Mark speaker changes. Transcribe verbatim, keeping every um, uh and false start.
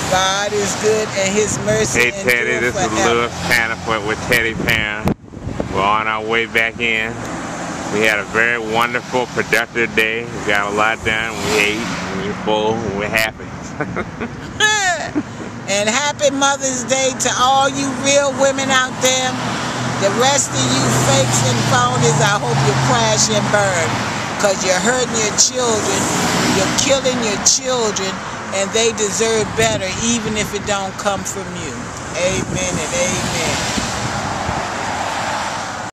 Speaker 1: God is good and His mercy
Speaker 2: Hey Teddy,
Speaker 1: endure
Speaker 2: this is
Speaker 1: forever.
Speaker 2: Louis Panafort with Teddy Parent. We're on our way back in. We had a very wonderful, productive day. We got a lot done. We ate, we were full, we're happy.
Speaker 1: And happy Mother's Day to all you real women out there. The rest of you fakes and phonies, I hope you crash and burn. Because you're hurting your children, you're killing your children, and they deserve better even if it don't come from you. Amen and amen.